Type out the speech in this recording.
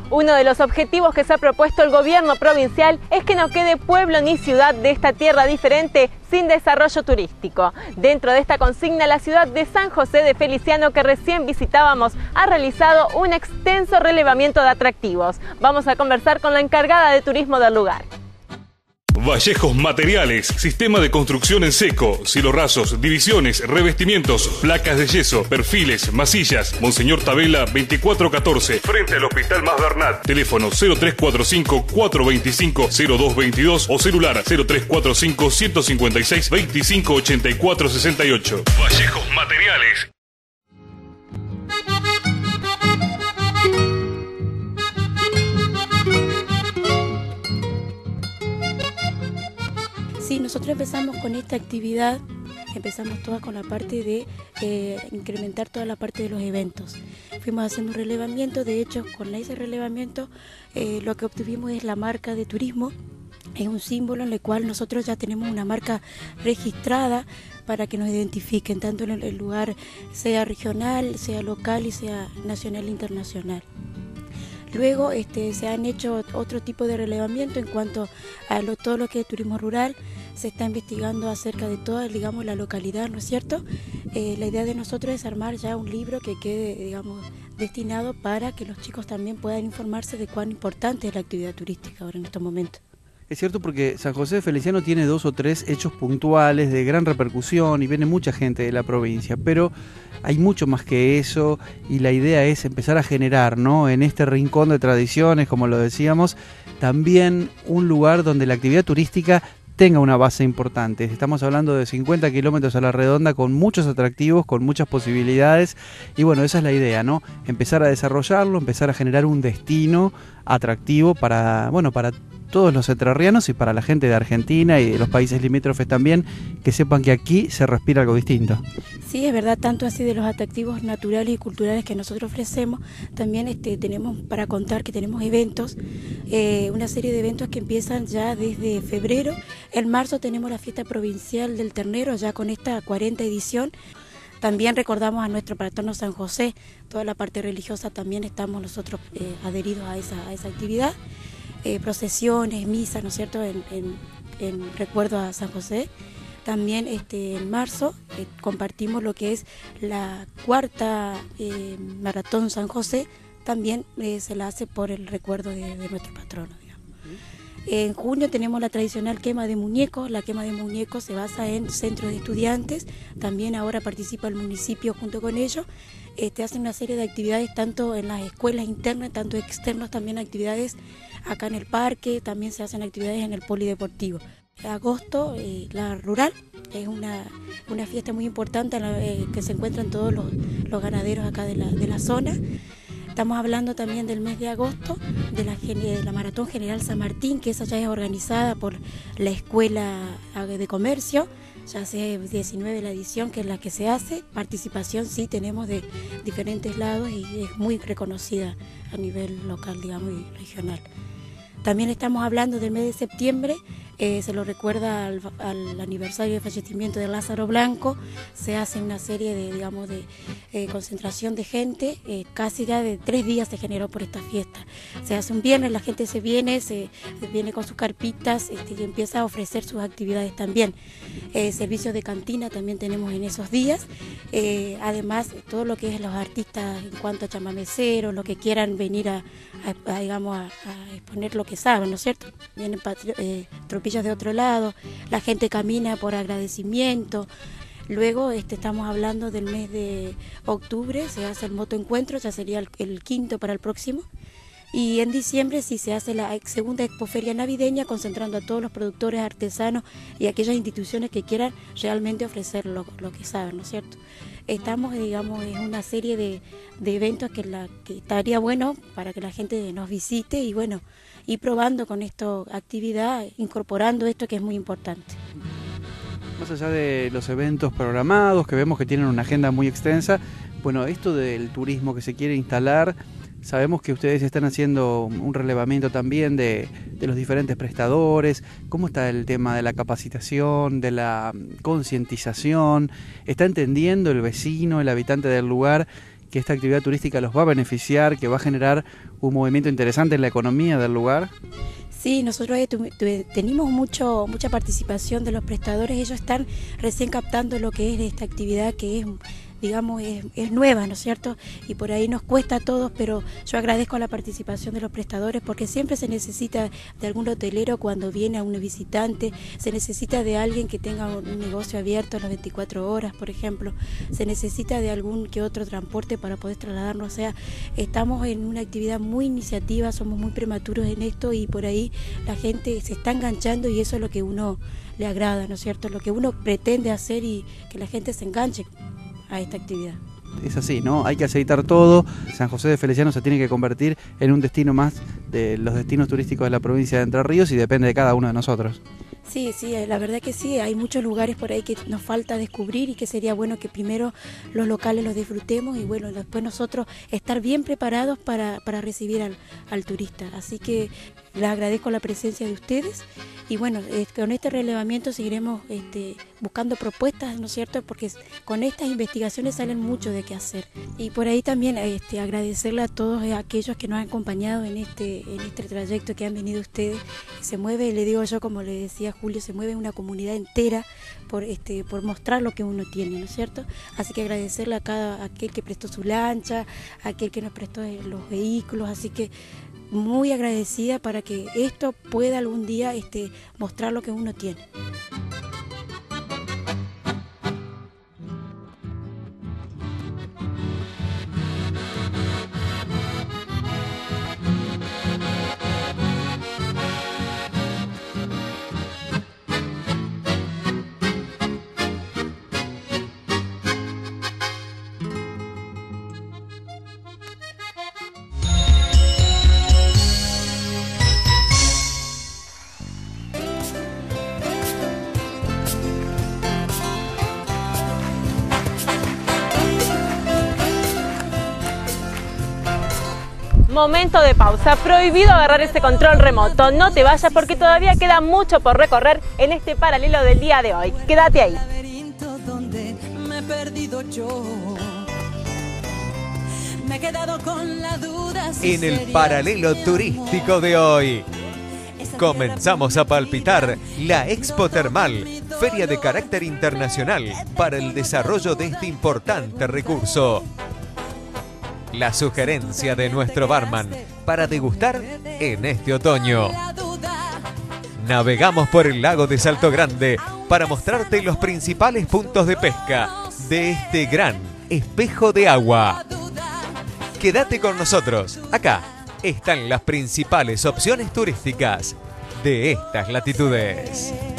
Uno de los objetivos que se ha propuesto el gobierno provincial es que no quede pueblo ni ciudad de esta tierra diferente sin desarrollo turístico. Dentro de esta consigna, la ciudad de San José de Feliciano, que recién visitábamos, ha realizado un extenso relevamiento de atractivos. Vamos a conversar con la encargada de turismo del lugar. Vallejos Materiales, sistema de construcción en seco, cielorrasos, divisiones, revestimientos, placas de yeso, perfiles, masillas. Monseñor Tabela 2414, frente al Hospital Mas Bernat. Teléfono 0345-425-0222 o celular 0345-156-2584-68. Vallejos Materiales. Sí, nosotros empezamos con esta actividad, empezamos todas con la parte de incrementar toda la parte de los eventos. Fuimos haciendo un relevamiento, de hecho con ese relevamiento lo que obtuvimos es la marca de turismo, es un símbolo en el cual nosotros ya tenemos una marca registrada para que nos identifiquen, tanto en el lugar sea regional, sea local y sea nacional e internacional. Luego se han hecho otro tipo de relevamiento en cuanto a todo lo que es turismo rural. Se está investigando acerca de toda, digamos, la localidad, ¿no es cierto? La idea de nosotros es armar ya un libro que quede, digamos, destinado para que los chicos también puedan informarse de cuán importante es la actividad turística ahora en estos momentos. Es cierto, porque San José de Feliciano tiene 2 o 3 hechos puntuales de gran repercusión y viene mucha gente de la provincia, pero hay mucho más que eso y la idea es empezar a generar, ¿no?, en este rincón de tradiciones, como lo decíamos, también un lugar donde la actividad turística tenga una base importante. Estamos hablando de 50 kilómetros a la redonda con muchos atractivos, con muchas posibilidades y bueno, esa es la idea, ¿no? Empezar a desarrollarlo, empezar a generar un destino atractivo para, bueno, para todos los entrerrianos y para la gente de Argentina y de los países limítrofes también, que sepan que aquí se respira algo distinto. Sí, es verdad, tanto así de los atractivos naturales y culturales que nosotros ofrecemos, también tenemos para contar que tenemos eventos, una serie de eventos que empiezan ya desde febrero. En marzo tenemos la fiesta provincial del ternero, ya con esta 40 edición. También recordamos a nuestro patrono San José, toda la parte religiosa también estamos nosotros adheridos a esa actividad. Procesiones, misas, ¿no es cierto?, en recuerdo a San José. También en marzo compartimos lo que es la 4ª Maratón San José, también se la hace por el recuerdo de nuestro patrono, digamos. En junio tenemos la tradicional quema de muñecos. La quema de muñecos se basa en centros de estudiantes, también ahora participa el municipio junto con ellos. Hacen una serie de actividades tanto en las escuelas internas, tanto externas, también actividades acá en el parque, también se hacen actividades en el polideportivo. Agosto, la rural, es una fiesta muy importante que se encuentran todos los ganaderos acá de la zona. Estamos hablando también del mes de agosto, de la Maratón General San Martín, que esa ya es organizada por la Escuela de Comercio, ya hace 19 la edición que es la que se hace. Participación sí tenemos de diferentes lados y es muy reconocida a nivel local, digamos, y regional. También estamos hablando del mes de septiembre, se lo recuerda al aniversario de fallecimiento de Lázaro Blanco. Se hace una serie de concentración de gente, casi ya de 3 días se generó por esta fiesta. Se hace un viernes, la gente se viene con sus carpitas y empieza a ofrecer sus actividades también. Servicios de cantina también tenemos en esos días. Además, todo lo que es los artistas en cuanto a chamameceros, lo que quieran venir a exponer lo que saben, ¿no es cierto? Vienen tropillas de otro lado, la gente camina por agradecimiento. Luego estamos hablando del mes de octubre, se hace el motoencuentro, ya sería el 5º para el próximo. Y en diciembre sí se hace la segunda expoferia navideña, concentrando a todos los productores, artesanos y aquellas instituciones que quieran realmente ofrecer lo que saben, ¿no es cierto? Estamos, digamos, en una serie de eventos que estaría bueno para que la gente nos visite y bueno, ir probando con esta actividad, incorporando esto que es muy importante. Más allá de los eventos programados, que vemos que tienen una agenda muy extensa, bueno, esto del turismo que se quiere instalar, sabemos que ustedes están haciendo un relevamiento también de los diferentes prestadores. ¿Cómo está el tema de la capacitación, de la concientización? ¿Está entendiendo el vecino, el habitante del lugar, que esta actividad turística los va a beneficiar, que va a generar un movimiento interesante en la economía del lugar? Sí, nosotros tenemos mucha participación de los prestadores. Ellos están recién captando lo que es esta actividad, que es, digamos, es nueva, ¿no es cierto? Y por ahí nos cuesta a todos, pero yo agradezco la participación de los prestadores, porque siempre se necesita de algún hotelero cuando viene a un visitante, se necesita de alguien que tenga un negocio abierto a las 24 horas, por ejemplo, se necesita de algún que otro transporte para poder trasladarnos. O sea, estamos en una actividad muy iniciativa, somos muy prematuros en esto, y por ahí la gente se está enganchando, y eso es lo que uno le agrada, ¿no es cierto? Lo que uno pretende hacer, y que la gente se enganche a esta actividad. Es así, ¿no? Hay que aceitar todo. San José de Feliciano se tiene que convertir en un destino más de los destinos turísticos de la provincia de Entre Ríos, y depende de cada uno de nosotros. Sí, la verdad que sí, hay muchos lugares por ahí que nos falta descubrir, y que sería bueno que primero los locales los disfrutemos, y bueno, después nosotros estar bien preparados para recibir al turista. Así que les agradezco la presencia de ustedes, y bueno, con este relevamiento seguiremos buscando propuestas, ¿no es cierto? Porque con estas investigaciones salen mucho de qué hacer. Y por ahí también agradecerle a todos aquellos que nos han acompañado en este trayecto que han venido ustedes. Se mueve, le digo yo, como le decía Julio, se mueve una comunidad entera por mostrar lo que uno tiene, ¿no es cierto? Así que agradecerle a aquel que prestó su lancha, a aquel que nos prestó los vehículos, así que muy agradecida para que esto pueda algún día mostrar lo que uno tiene. Momento de pausa, prohibido agarrar ese control remoto. No te vayas, porque todavía queda mucho por recorrer en este paralelo del día de hoy. Quédate ahí. En el paralelo turístico de hoy, comenzamos a palpitar la Expo Termal, feria de carácter internacional para el desarrollo de este importante recurso. La sugerencia de nuestro barman para degustar en este otoño. Navegamos por el lago de Salto Grande para mostrarte los principales puntos de pesca de este gran espejo de agua. Quédate con nosotros, acá están las principales opciones turísticas de estas latitudes.